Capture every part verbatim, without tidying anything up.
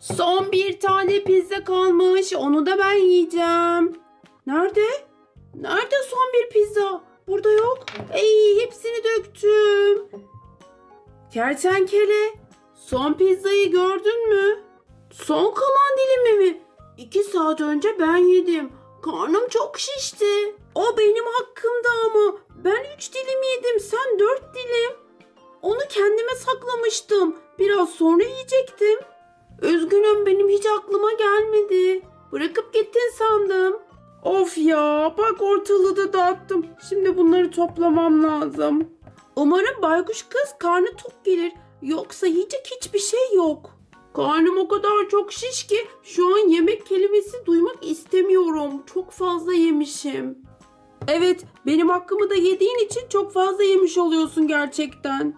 Son bir tane pizza kalmış. Onu da ben yiyeceğim. Nerede? Nerede son bir pizza? Burada yok. Ey, hepsini döktüm. Kertenkele, son pizzayı gördün mü? Son kalan dilimi mi? İki saat önce ben yedim. Karnım çok şişti. O benim hakkımda ama. Ben üç dilim yedim, sen dört dilim. Onu kendime saklamıştım. Biraz sonra yiyecektim. Üzgünüm, benim hiç aklıma gelmedi. Bırakıp gittin sandım. Of ya, bak ortalığı da dağıttım. Şimdi bunları toplamam lazım. Umarım baykuş kız karnı tok gelir. Yoksa yiyecek hiçbir şey yok. Karnım o kadar çok şiş ki şu an yemek kelimesi duymak istemiyorum. Çok fazla yemişim. Evet, benim hakkımı da yediğin için çok fazla yemiş oluyorsun gerçekten.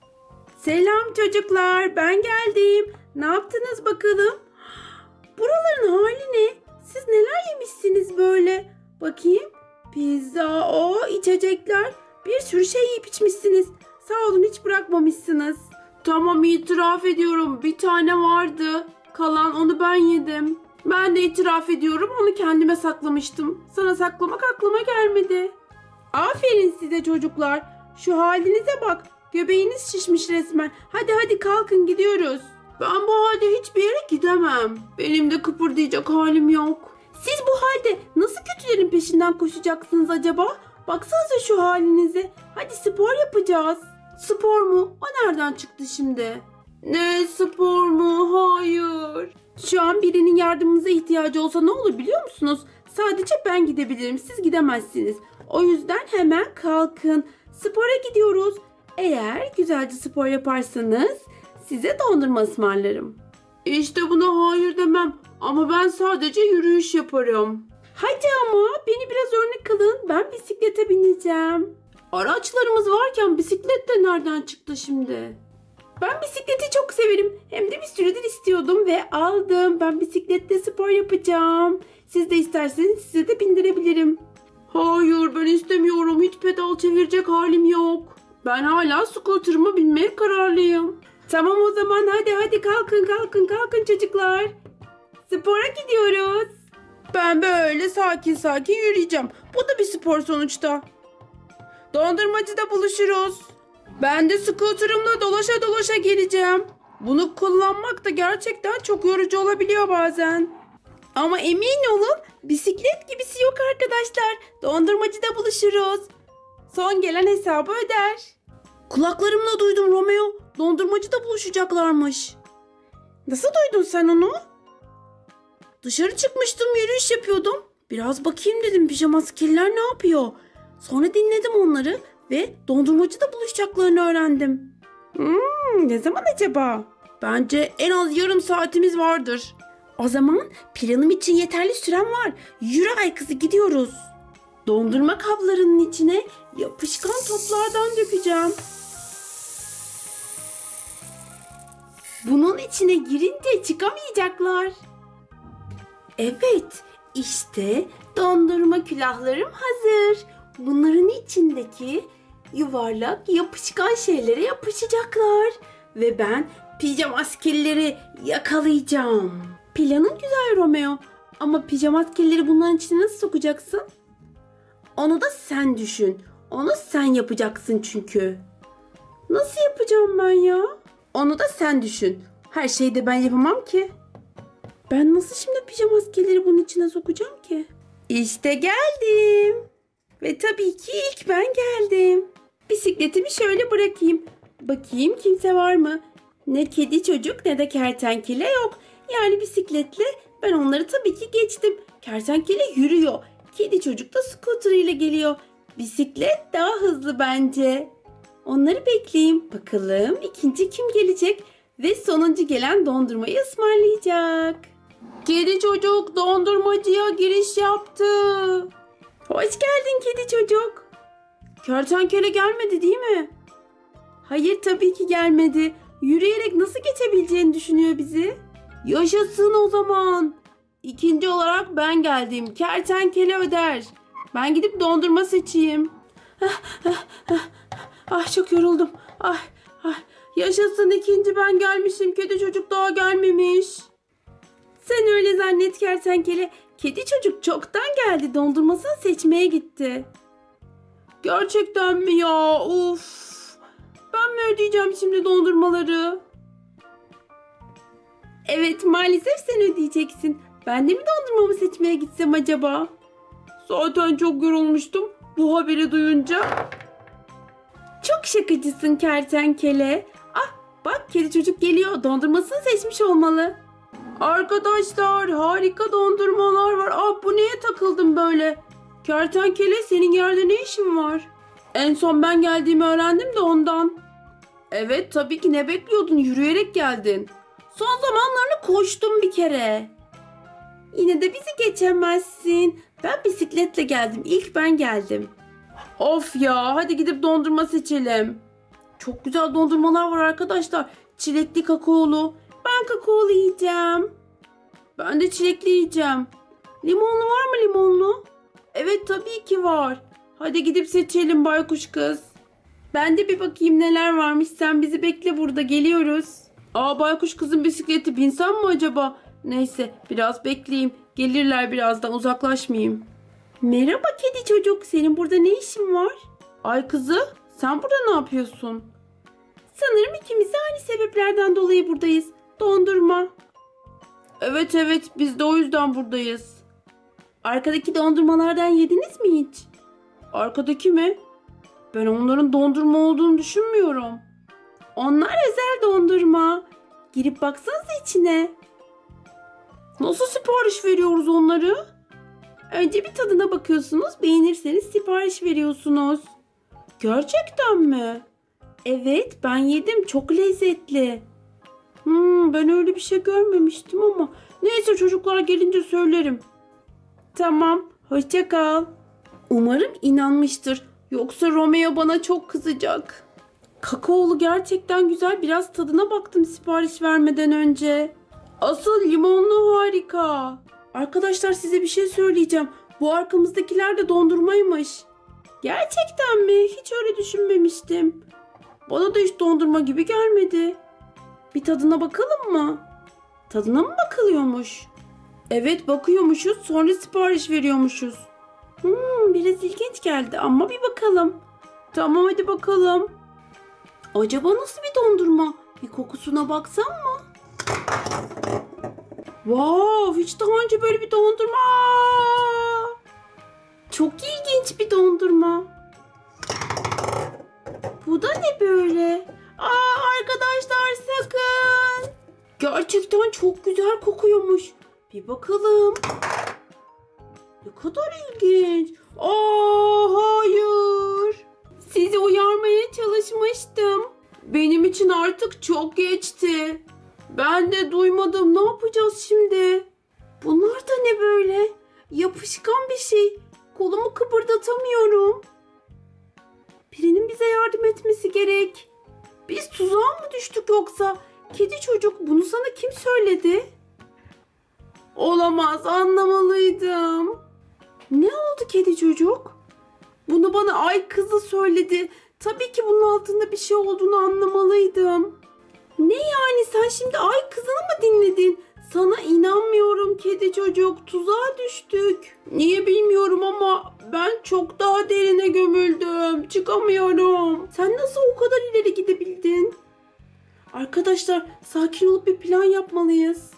Selam çocuklar, ben geldim. Ne yaptınız bakalım? Buraların hali ne? Siz neler yemişsiniz böyle? Bakayım. Pizza, o içecekler. Bir sürü şey yiyip içmişsiniz. Sağ olun, hiç bırakmamışsınız. Tamam, itiraf ediyorum. Bir tane vardı. Kalan onu ben yedim. Ben de itiraf ediyorum. Onu kendime saklamıştım. Sana saklamak aklıma gelmedi. Aferin size çocuklar. Şu halinize bak. Göbeğiniz şişmiş resmen. Hadi hadi kalkın, gidiyoruz. Ben bu halde hiçbir yere gidemem. Benim de kıpırdayacak halim yok. Siz bu halde nasıl kötülerin peşinden koşacaksınız acaba? Baksanıza şu halinize. Hadi spor yapacağız. Spor mu? O nereden çıktı şimdi? Ne spor mu? Hayır. Şu an birinin yardımımıza ihtiyacı olsa ne olur biliyor musunuz? Sadece ben gidebilirim. Siz gidemezsiniz. O yüzden hemen kalkın. Spora gidiyoruz. Eğer güzelce spor yaparsanız size dondurma ısmarlarım. İşte buna hayır demem. Ama ben sadece yürüyüş yaparım. Hadi ama beni biraz örnek alın. Ben bisiklete bineceğim. Araçlarımız varken bisiklet de nereden çıktı şimdi? Ben bisikleti çok severim. Hem de bir süredir istiyordum ve aldım. Ben bisiklette spor yapacağım. Siz de isterseniz size de bindirebilirim. Hayır, ben istemiyorum. Hiç pedal çevirecek halim yok. Ben hala scooter'ıma binmeye kararlıyım. Tamam o zaman, hadi hadi kalkın kalkın kalkın çocuklar. Spora gidiyoruz. Ben böyle sakin sakin yürüyeceğim. Bu da bir spor sonuçta. Dondurmacıda buluşuruz. Ben de scooter'ımla dolaşa dolaşa geleceğim. Bunu kullanmak da gerçekten çok yorucu olabiliyor bazen. Ama emin olun, bisiklet gibisi yok arkadaşlar. Dondurmacıda buluşuruz. Son gelen hesabı öder. Kulaklarımla duydum Romeo. Dondurmacıda buluşacaklarmış. Nasıl duydun sen onu? Dışarı çıkmıştım, yürüyüş yapıyordum. Biraz bakayım dedim, pijamaskeliler ne yapıyor? Sonra dinledim onları ve dondurmacıda buluşacaklarını öğrendim. Hmm, ne zaman acaba? Bence en az yarım saatimiz vardır. O zaman planım için yeterli sürem var. Yürü ay kızı, gidiyoruz. Dondurma kaplarının içine yapışkan toplardan dökeceğim. Bunun içine girince çıkamayacaklar. Evet, işte dondurma külahlarım hazır. Bunların içindeki yuvarlak yapışkan şeylere yapışacaklar. Ve ben pijamaskelleri yakalayacağım. Planın güzel Romeo. Ama pijamaskelleri bunların içine nasıl sokacaksın? Onu da sen düşün. Onu sen yapacaksın çünkü. Nasıl yapacağım ben ya? Onu da sen düşün. Her şeyi de ben yapamam ki. Ben nasıl şimdi pijamaskeleri bunun içine sokacağım ki? İşte geldim. Ve tabii ki ilk ben geldim. Bisikletimi şöyle bırakayım. Bakayım kimse var mı? Ne kedi çocuk ne de kertenkele yok. Yani bisikletle ben onları tabii ki geçtim. Kertenkele yürüyor. Kedi çocuk da scooter ile geliyor. Bisiklet daha hızlı bence. Onları bekleyeyim. Bakalım ikinci kim gelecek? Ve sonuncu gelen dondurmayı ısmarlayacak. Kedi çocuk dondurmacıya giriş yaptı. Hoş geldin kedi çocuk. Kertenkele gelmedi değil mi? Hayır, tabii ki gelmedi. Yürüyerek nasıl geçebileceğini düşünüyor bizi. Yaşasın o zaman. İkinci olarak ben geldim. Kertenkele öder. Ben gidip dondurma seçeyim. Ah, ah, ah, ah çok yoruldum. Ah, ah, yaşasın, ikinci ben gelmişim. Kedi çocuk daha gelmemiş. zannet kertenkele. Kedi çocuk çoktan geldi. Dondurmasını seçmeye gitti. Gerçekten mi ya? Of. Ben mi ödeyeceğim şimdi dondurmaları? Evet, maalesef sen ödeyeceksin. Ben de mi dondurmamı seçmeye gitsem acaba? Zaten çok yorulmuştum bu haberi duyunca. Çok şakacısın kertenkele. Ah, bak kedi çocuk geliyor. Dondurmasını seçmiş olmalı. Arkadaşlar, harika dondurmalar var. Ah, bu neye takıldım böyle? Kertenkele, senin yerde ne işin var? En son ben geldiğimi öğrendim de ondan. Evet, tabii ki, ne bekliyordun? Yürüyerek geldin. Son zamanlarda koştum bir kere. Yine de bizi geçemezsin. Ben bisikletle geldim. İlk ben geldim. Of ya, hadi gidip dondurma seçelim. Çok güzel dondurmalar var arkadaşlar. Çilekli, kakaolu. Ben kakaolu yiyeceğim. Ben de çilekli yiyeceğim. Limonlu var mı, limonlu? Evet, tabii ki var. Hadi gidip seçelim baykuş kız. Ben de bir bakayım neler varmış. Sen bizi bekle, burada geliyoruz. Aa, baykuş kızın bisikleti, binsem mi acaba? Neyse, biraz bekleyeyim. Gelirler birazdan, uzaklaşmayayım. Merhaba kedi çocuk. Senin burada ne işin var? Ay kızı, sen burada ne yapıyorsun? Sanırım ikimiz de aynı sebeplerden dolayı buradayız. Dondurma. Evet evet, biz de o yüzden buradayız. Arkadaki dondurmalardan yediniz mi hiç? Arkadaki mi? Ben onların dondurma olduğunu düşünmüyorum. Onlar özel dondurma. Girip baksanıza içine. Nasıl sipariş veriyoruz onları? Önce bir tadına bakıyorsunuz. Beğenirseniz sipariş veriyorsunuz. Gerçekten mi? Evet, ben yedim. Çok lezzetli. Hmm, ben öyle bir şey görmemiştim ama. Neyse, çocuklar gelince söylerim. Tamam, hoşça kal. Umarım inanmıştır. Yoksa Romeo bana çok kızacak. Kakaolu gerçekten güzel. Biraz tadına baktım sipariş vermeden önce. Asıl limonlu harika. Arkadaşlar, size bir şey söyleyeceğim. Bu arkamızdakiler de dondurmaymış. Gerçekten mi? Hiç öyle düşünmemiştim. Bana da hiç dondurma gibi gelmedi. Bir tadına bakalım mı? Tadına mı bakılıyormuş? Evet, bakıyormuşuz, sonra sipariş veriyormuşuz. Hmm, biraz ilginç geldi ama bir bakalım. Tamam, hadi bakalım. Acaba nasıl bir dondurma? Bir kokusuna baksam mı? Wow, hiç daha önce böyle bir dondurma. Çok ilginç bir dondurma. Bu da ne böyle? Aa, arkadaşlar sakın. Gerçekten çok güzel kokuyormuş. Bir bakalım. Ne kadar ilginç. Aa, hayır. Sizi uyarmaya çalışmıştım. Benim için artık çok geçti. Ben de duymadım. Ne yapacağız şimdi? Bunlar da ne böyle? Yapışkan bir şey. Kolumu kıpırdatamıyorum. Birinin bize yardım etmesi gerek. Biz tuzağa mı düştük yoksa? Kedi çocuk, bunu sana kim söyledi? Olamaz, anlamalıydım. Ne oldu kedi çocuk? Bunu bana ay kızı söyledi. Tabii ki bunun altında bir şey olduğunu anlamalıydım. Ne yani, sen şimdi ay kızını mı dinledin? Sana inanmıyorum kedi çocuk. Tuzağa düştük. Niye bilmiyorum ama ben çok daha derine gömüldüm. Çıkamıyorum. Sen nasıl o kadar ileri gidebildin? Arkadaşlar, sakin olup bir plan yapmalıyız.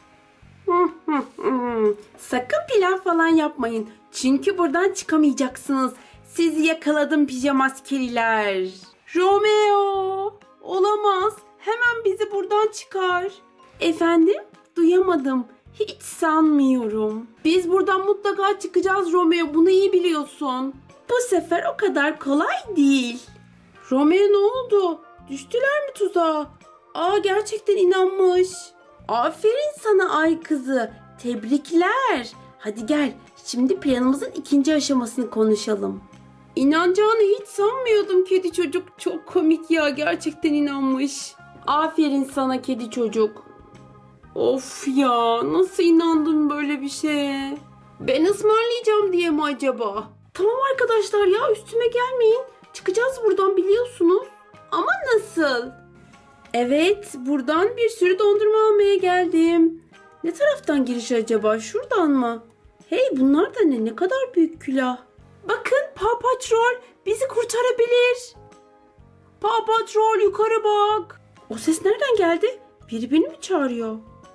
Sakın plan falan yapmayın. Çünkü buradan çıkamayacaksınız. Sizi yakaladım pijamaskeliler. Romeo! Olamaz. Hemen bizi buradan çıkar. Efendim? Duyamadım. Hiç sanmıyorum. Biz buradan mutlaka çıkacağız Romeo. Bunu iyi biliyorsun. Bu sefer o kadar kolay değil. Romeo, ne oldu? Düştüler mi tuzağa? Aa, gerçekten inanmış. Aferin sana ay kızı. Tebrikler. Hadi gel. Şimdi planımızın ikinci aşamasını konuşalım. İnanacağını hiç sanmıyordum kedi çocuk. Çok komik ya. Gerçekten inanmış. Aferin sana kedi çocuk. Of ya, nasıl inandım böyle bir şeye? Ben ısmarlayacağım diye mi acaba? Tamam arkadaşlar ya, üstüme gelmeyin. Çıkacağız buradan, biliyorsunuz. Ama nasıl? Evet, buradan bir sürü dondurma almaya geldim. Ne taraftan giriş acaba? Şuradan mı? Hey, bunlar da ne? Ne kadar büyük külah. Bakın, Paw Patrol bizi kurtarabilir. Paw Patrol yukarı bak. O ses nereden geldi? Biri beni mi çağırıyor?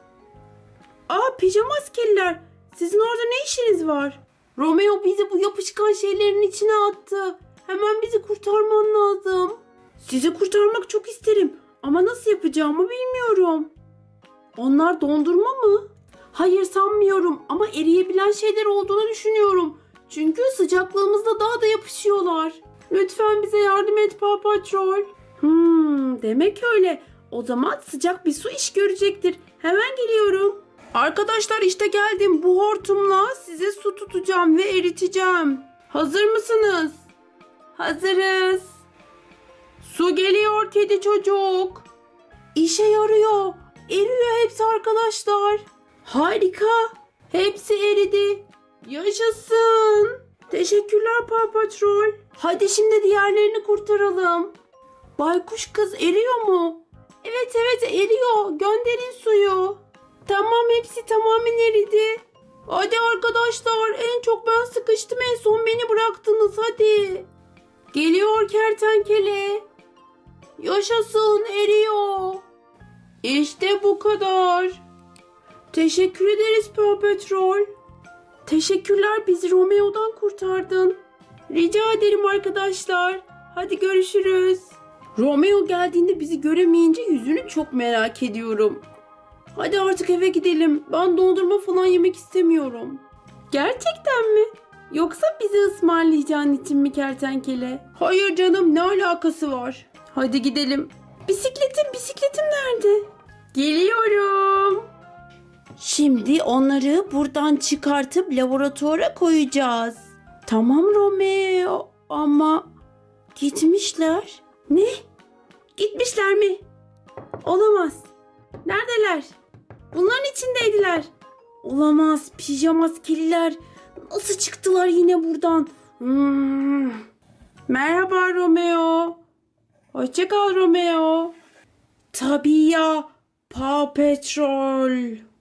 Aa, pijama askeriler. Sizin orada ne işiniz var? Romeo bizi bu yapışkan şeylerin içine attı. Hemen bizi kurtarman lazım. Sizi kurtarmak çok isterim ama nasıl yapacağımı bilmiyorum. Onlar dondurma mı? Hayır, sanmıyorum ama eriyebilen şeyler olduğunu düşünüyorum. Çünkü sıcaklığımızda daha da yapışıyorlar. Lütfen bize yardım et Paw Patrol. Hmm, demek öyle. O zaman sıcak bir su iş görecektir. Hemen geliyorum. Arkadaşlar, işte geldim. Bu hortumla size su tutacağım ve eriteceğim. Hazır mısınız? Hazırız. Su geliyor kedi çocuk. İşe yarıyor. Eriyor hepsi arkadaşlar. Harika. Hepsi eridi. Yaşasın. Teşekkürler Paw Patrol. Hadi şimdi diğerlerini kurtaralım. Baykuş kız, eriyor mu? Evet evet, eriyor. Gönderin suyu. Tamam, hepsi tamamen eridi. Hadi arkadaşlar, en çok ben sıkıştım, en son beni bıraktınız, hadi. Geliyor kertenkele. Yaşasın, eriyor. İşte bu kadar. Teşekkür ederiz Paw Patrol. Teşekkürler, bizi Romeo'dan kurtardın. Rica ederim arkadaşlar. Hadi görüşürüz. Romeo geldiğinde bizi göremeyince yüzünü çok merak ediyorum. Hadi artık eve gidelim. Ben dondurma falan yemek istemiyorum. Gerçekten mi? Yoksa bizi ısmarlayacağın için mi kertenkele? Hayır canım, ne alakası var? Hadi gidelim. Bisikletim, bisikletim nerede? Geliyorum. Şimdi onları buradan çıkartıp laboratuvara koyacağız. Tamam Romeo, ama gitmişler. Ne? Gitmişler mi? Olamaz. Neredeler? Bunların içindeydiler. Olamaz, pijama askeriler. Nasıl çıktılar yine buradan? Hmm. Merhaba Romeo. Hoşça kal Romeo. Tabii ya, Paw Patrol.